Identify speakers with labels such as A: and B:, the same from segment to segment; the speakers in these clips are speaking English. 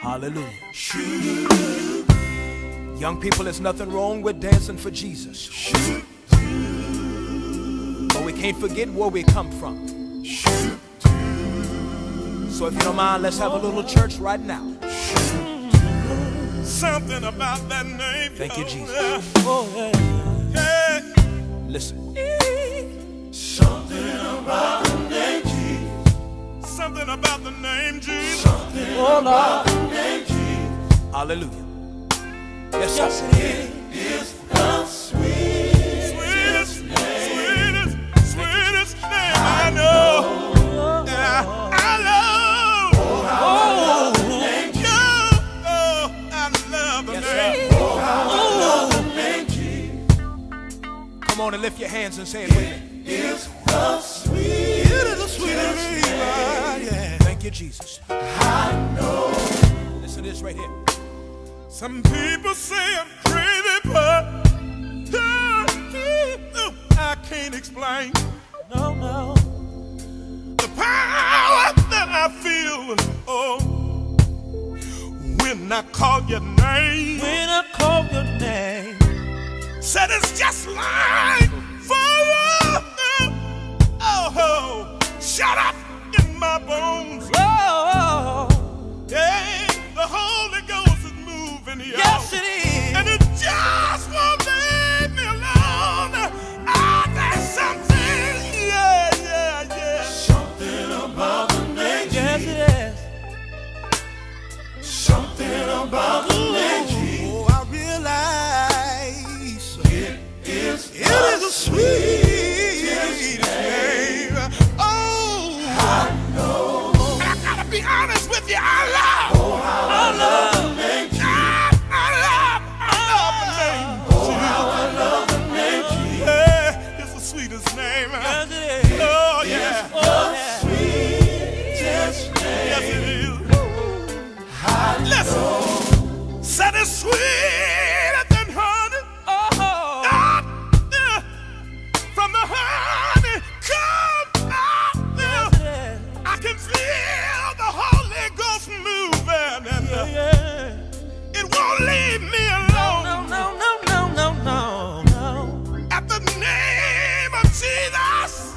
A: Hallelujah. Young people, there's nothing wrong with dancing for Jesus. But we can't forget where we come from. So if you don't mind, let's have a little church right now.
B: Something about that name.
A: Thank you, Jesus.
B: Oh, yeah.
A: Listen.
B: Something about the name Jesus. Something about the name Jesus. Something
A: about
B: the name Jesus.
A: Hallelujah. Yes, sir.
B: It is the sweetest name I know. Yeah, I love. The name Jesus. Oh, I love the name. Oh, I love the name Jesus.
A: Come on and lift your hands and say it with me.
B: It's the sweetest. It is the sweetest name. Yeah.
A: Thank you, Jesus.
B: I know.
A: Listen to this right here.
B: Some people say I'm crazy, but I can't explain. No. The power that I feel, oh, when I call your name.
C: When I call your name.
B: Said it's just like fire. Oh, shut up in my bones.
C: Oh,
B: yeah, the Holy Ghost is moving here.
C: yes it is.
B: And it just won't leave me alone. Ah, there's something, yeah. Something about the name.
C: Yes it is.
B: Something about the name. Oh, I realize it is a sweet name. Oh, I know. And I gotta be honest with you, I love the name. I love the name. Oh, how I love the name. Yeah, it's the sweetest name.
C: Yes it is.
B: Oh, yeah.
C: Oh, yeah.
B: Sweetest name. Yes, it is. Listen, said it's sweeter than honey. From the honey come out. I can feel the Holy Ghost moving, and it won't leave me alone.
C: No.
B: At the name of Jesus,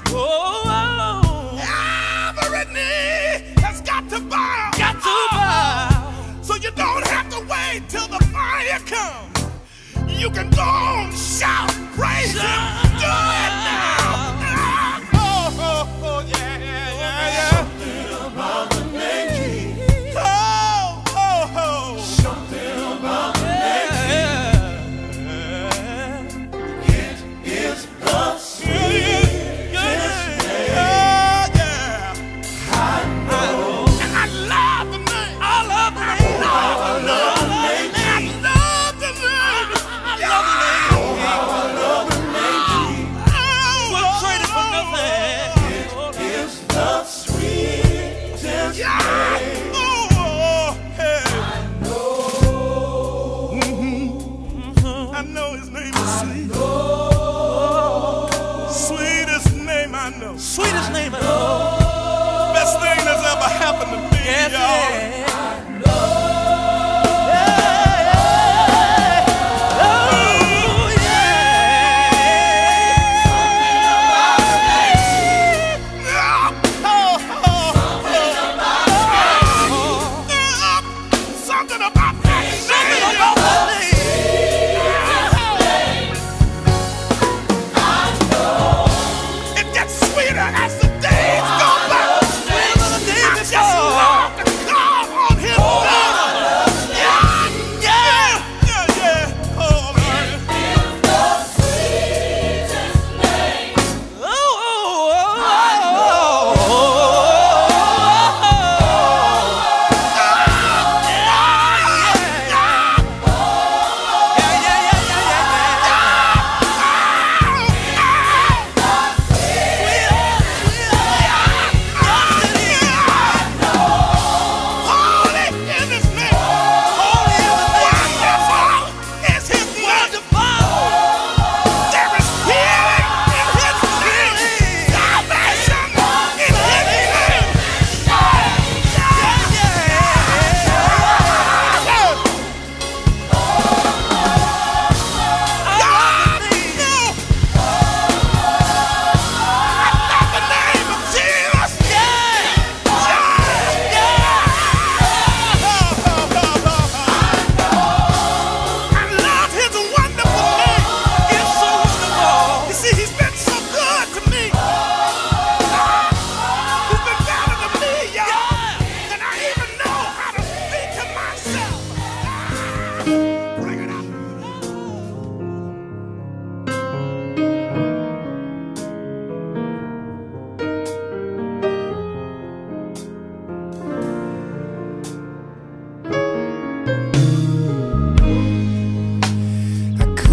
B: every knee has got to bow. So you don't have to wait till the fire comes. You can go on, shout, praise Him, do it now. Oh, yeah. Something about the name Jesus. Oh. Something about the name Jesus. It is the sweetest name. Oh, yeah. I know. And I love the name. I love the name. I love the name. I know His name is sweet. Sweetest name I know.
C: Sweetest name I know.
B: Best thing that's ever happened to me,
C: Yes
B: y'all.
C: it is.
B: Something about that name.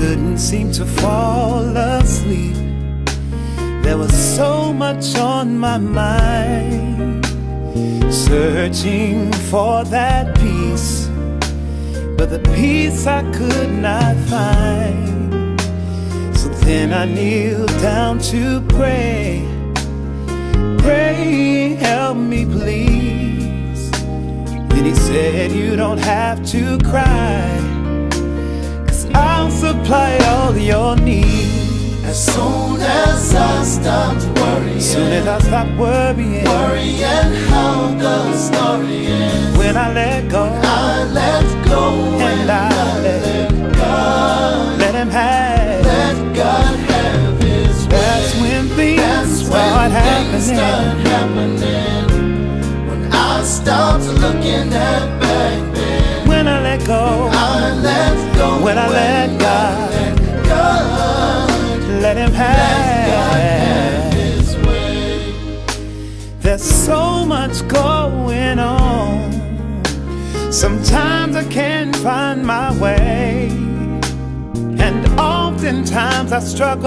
D: couldn't seem to fall asleep. There was so much on my mind, searching for that peace, but the peace I could not find. So then I kneeled down to pray. Pray, help me please. Then he said, you don't have to cry, 'cause I'll supply all your needs.
B: As soon as I stopped worrying,
D: Soon as I stopped worrying,
B: worrying how the story ends,
D: when I let go,
B: I let go,
D: and I let
B: God,
D: let him have.
B: let God have his way.
D: That's when things start happening.
B: When I stopped looking at back then,
D: When I let go,
B: I let go,
D: when I let God,
B: God,
D: let him have.
B: his way.
D: There's so much going on. Sometimes I can't find my way, and oftentimes I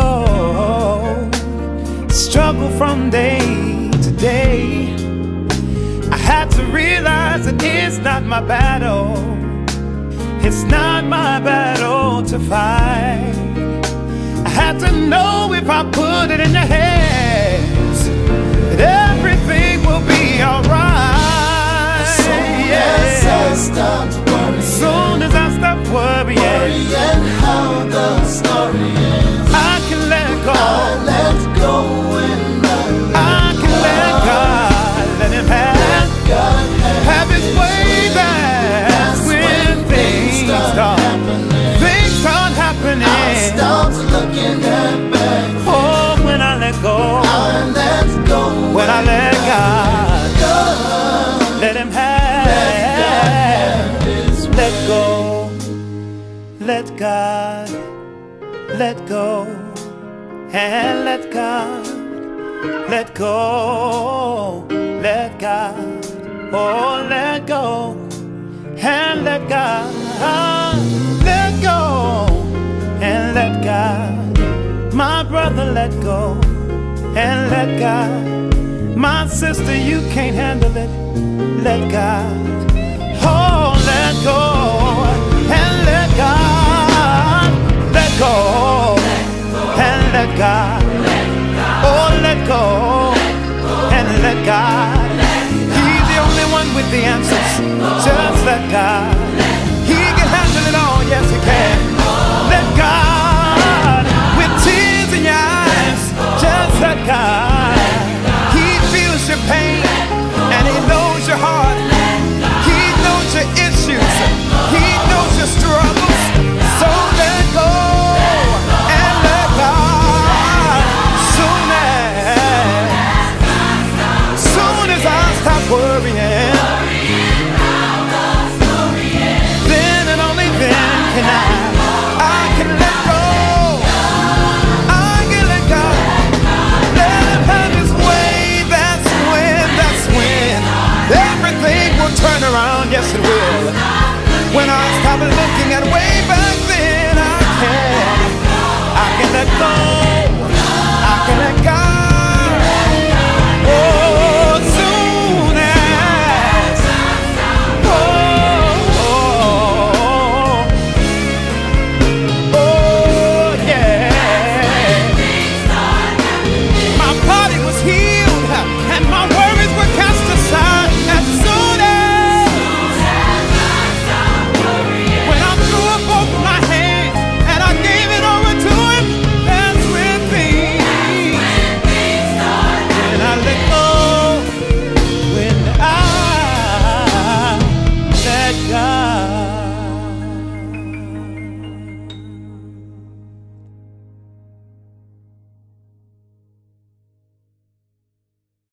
D: struggle from day to day. I had to realize that it's not my battle. It's not my battle to fight. I had to know if I put it in the hands, that everything will be alright.
B: As I stopped worrying,
D: Soon as I stop worrying,
B: worrying how the story ends,
D: I can let go.
B: I let go and
D: I can let God, let him have,
B: God
D: have his way. That's when things start happening.
B: I stopped looking at back.
D: Oh, when I let go,
B: I let go,
D: when I let God, let him have, let go, let God, let go, and let God, let go, let God, oh, let go, and let God, let go, and let God. My brother, let go, and let God. My sister, you can't handle it, let God. Oh, let go, and let God. Let go, and let God. Oh, let go, and let God. He's the only one with the answers. Just let God. He can handle it all, yes he can.